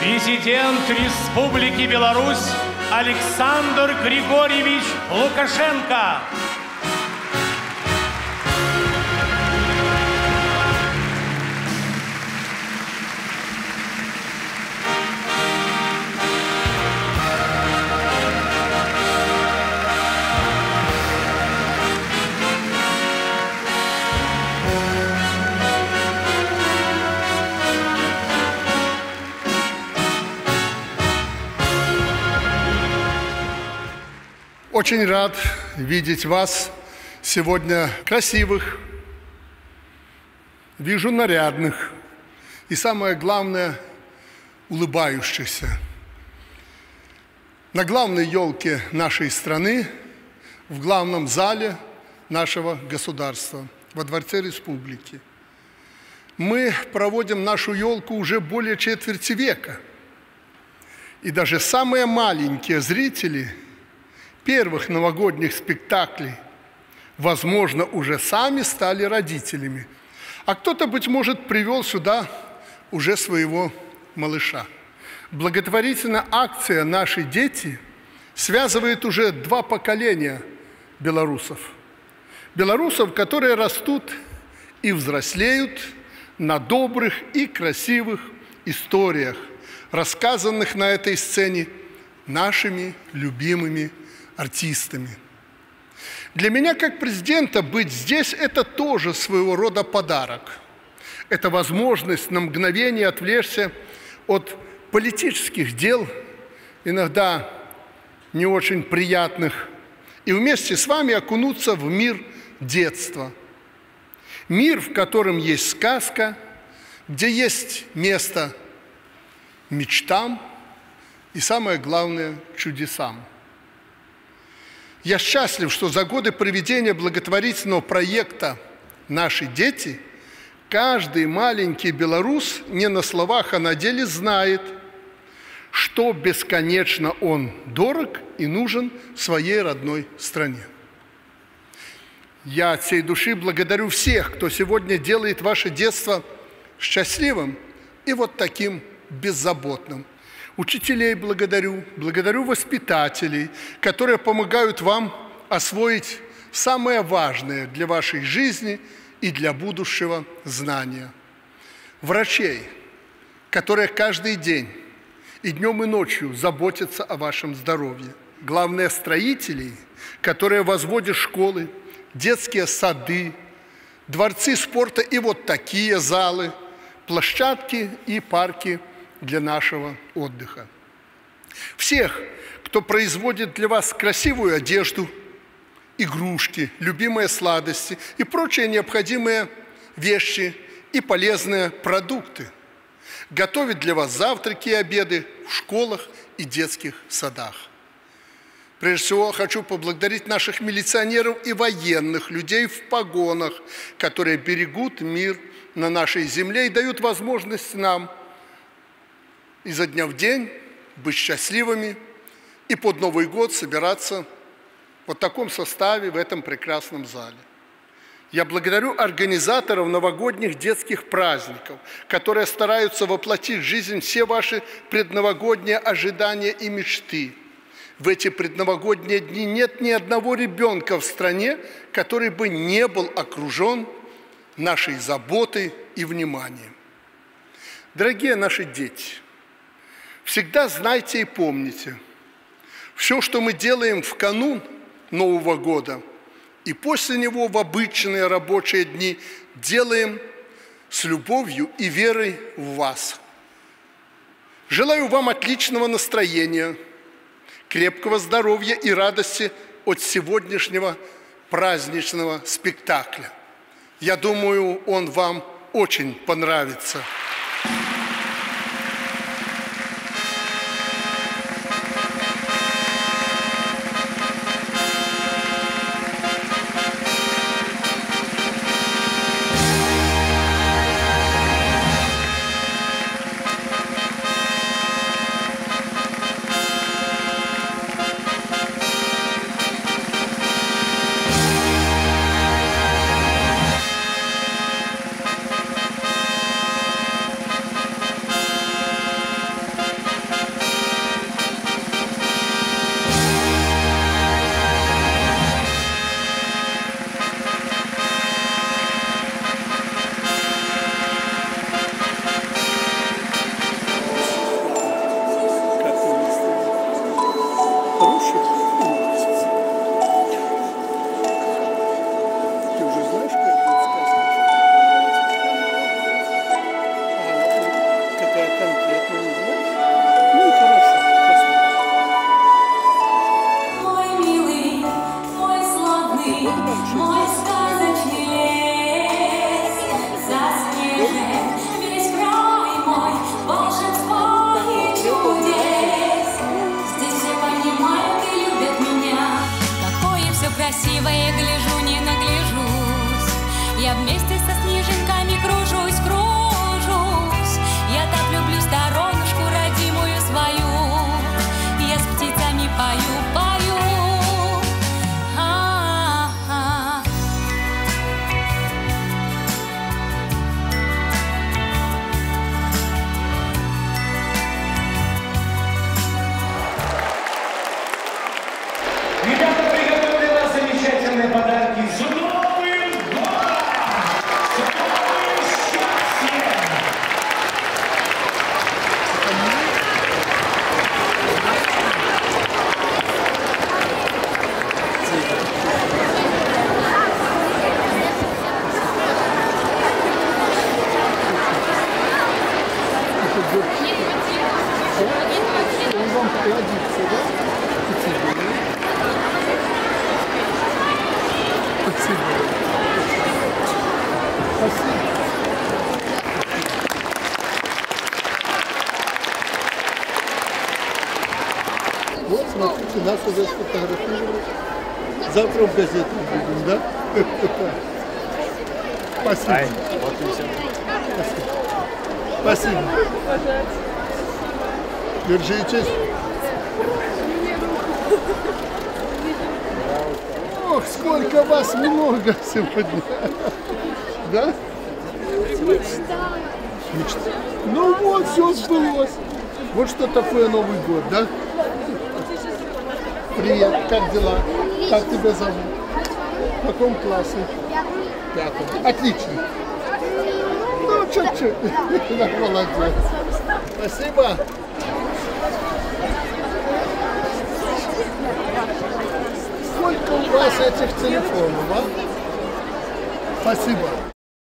Президент Республики Беларусь Александр Григорьевич Лукашенко. Очень рад видеть вас сегодня красивых, вижу нарядных и, самое главное, улыбающихся. На главной елке нашей страны, в главном зале нашего государства, во Дворце Республики. Мы проводим нашу елку уже более четверти века. И даже самые маленькие зрители первых новогодних спектаклей, возможно, уже сами стали родителями. А кто-то, быть может, привел сюда уже своего малыша. Благотворительная акция «Наши дети» связывает уже два поколения белорусов. Белорусов, которые растут и взрослеют на добрых и красивых историях, рассказанных на этой сцене нашими любимыми артистами. Для меня, как президента, быть здесь – это тоже своего рода подарок. Это возможность на мгновение отвлечься от политических дел, иногда не очень приятных, и вместе с вами окунуться в мир детства. Мир, в котором есть сказка, где есть место мечтам и, самое главное, чудесам. Я счастлив, что за годы проведения благотворительного проекта «Наши дети» каждый маленький белорус не на словах, а на деле знает, что бесконечно он дорог и нужен своей родной стране. Я от всей души благодарю всех, кто сегодня делает ваше детство счастливым и вот таким беззаботным. Учителей благодарю воспитателей, которые помогают вам освоить самое важное для вашей жизни и для будущего знания. Врачей, которые каждый день и днем, и ночью заботятся о вашем здоровье. Главное, строителей, которые возводят школы, детские сады, дворцы спорта и вот такие залы, площадки и парки для нашего отдыха. Всех, кто производит для вас красивую одежду, игрушки, любимые сладости и прочие необходимые вещи и полезные продукты, готовит для вас завтраки и обеды в школах и детских садах. Прежде всего, хочу поблагодарить наших милиционеров и военных, людей в погонах, которые берегут мир на нашей земле и дают возможность нам изо дня в день быть счастливыми и под Новый год собираться в вот таком составе, в этом прекрасном зале. Я благодарю организаторов новогодних детских праздников, которые стараются воплотить в жизнь все ваши предновогодние ожидания и мечты. В эти предновогодние дни нет ни одного ребенка в стране, который бы не был окружен нашей заботой и вниманием. Дорогие наши дети, всегда знайте и помните, все, что мы делаем в канун Нового года и после него в обычные рабочие дни, делаем с любовью и верой в вас. Желаю вам отличного настроения, крепкого здоровья и радости от сегодняшнего праздничного спектакля. Я думаю, он вам очень понравится. Он вам пригодится, да? Спасибо. Спасибо. Спасибо. Вот, смотрите, нас уже сфотографировали. Завтра в газету будем, да? Спасибо. Спасибо. Держитесь. Ох, сколько вас много сегодня. Да? Мечта. Мечта. Ну вот, все сбылось. Вот что такое Новый год, да? Привет, как дела? Как тебя зовут? В каком классе? Пятом. Отлично. Ну, чуть-чуть. Молодец. Спасибо. Сколько у вас этих телефонов, а? Спасибо.